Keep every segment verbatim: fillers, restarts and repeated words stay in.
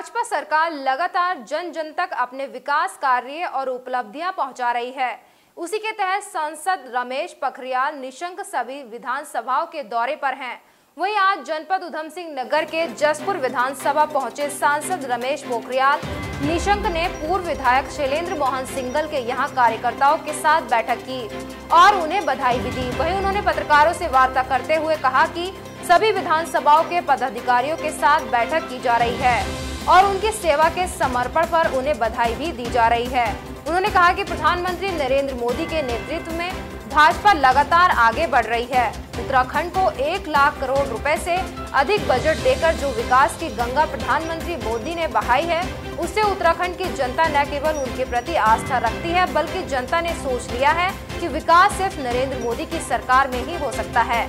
भाजपा सरकार लगातार जन जन तक अपने विकास कार्य और उपलब्धियां पहुंचा रही है। उसी के तहत सांसद रमेश पोखरियाल निशंक सभी विधानसभाओं के दौरे पर हैं। वहीं आज जनपद उधम सिंह नगर के जसपुर विधानसभा पहुंचे सांसद रमेश पोखरियाल निशंक ने पूर्व विधायक शैलेंद्र मोहन सिंगल के यहां कार्यकर्ताओं के साथ बैठक की और उन्हें बधाई भी दी। वहीं उन्होंने पत्रकारों से वार्ता करते हुए कहा कि सभी विधानसभाओं के पदाधिकारियों के साथ बैठक की जा रही है और उनकी सेवा के समर्पण पर उन्हें बधाई भी दी जा रही है। उन्होंने कहा कि प्रधानमंत्री नरेंद्र मोदी के नेतृत्व में भाजपा लगातार आगे बढ़ रही है। उत्तराखंड को एक लाख करोड़ रुपए से अधिक बजट देकर जो विकास की गंगा प्रधानमंत्री मोदी ने बहाई है, उससे उत्तराखंड की जनता न केवल उनके प्रति आस्था रखती है, बल्कि जनता ने सोच लिया है कि विकास सिर्फ नरेंद्र मोदी की सरकार में ही हो सकता है।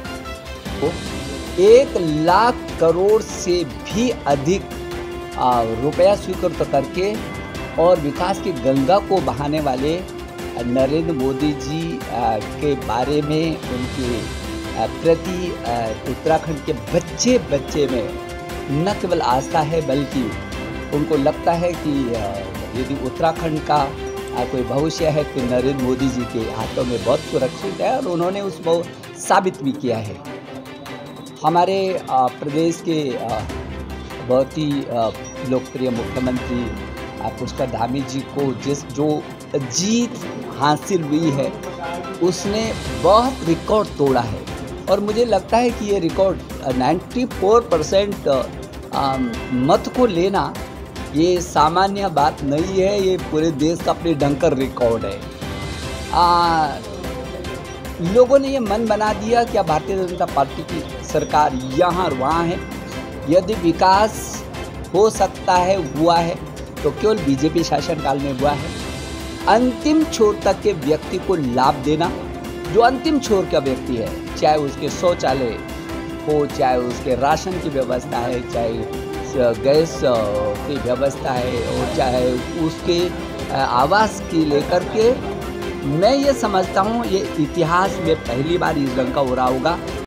एक लाख करोड़ से भी अधिक रुपया स्वीकृत करके और विकास की गंगा को बहाने वाले नरेंद्र मोदी जी के बारे में, उनके प्रति उत्तराखंड के बच्चे बच्चे में न केवल आस्था है, बल्कि उनको लगता है कि यदि उत्तराखंड का कोई भविष्य है तो नरेंद्र मोदी जी के हाथों में बहुत सुरक्षित है और उन्होंने उसको साबित भी किया है। हमारे प्रदेश के बहुत ही लोकप्रिय मुख्यमंत्री पुष्कर धामी जी को जिस जो जीत हासिल हुई है, उसने बहुत रिकॉर्ड तोड़ा है और मुझे लगता है कि ये रिकॉर्ड चौरानवे परसेंट मत को लेना ये सामान्य बात नहीं है। ये पूरे देश का अपने ढंकर रिकॉर्ड है। आ, लोगों ने ये मन बना दिया कि भारतीय जनता पार्टी की सरकार यहाँ और वहाँ है। यदि विकास हो सकता है, हुआ है, तो केवल बीजेपी शासनकाल में हुआ है। अंतिम छोर तक के व्यक्ति को लाभ देना, जो अंतिम छोर का व्यक्ति है, चाहे उसके शौचालय हो, चाहे उसके राशन की व्यवस्था है, चाहे गैस की व्यवस्था है और चाहे उसके आवास की लेकर के, मैं ये समझता हूँ ये इतिहास में पहली बार इस ढंग का हो रहा होगा।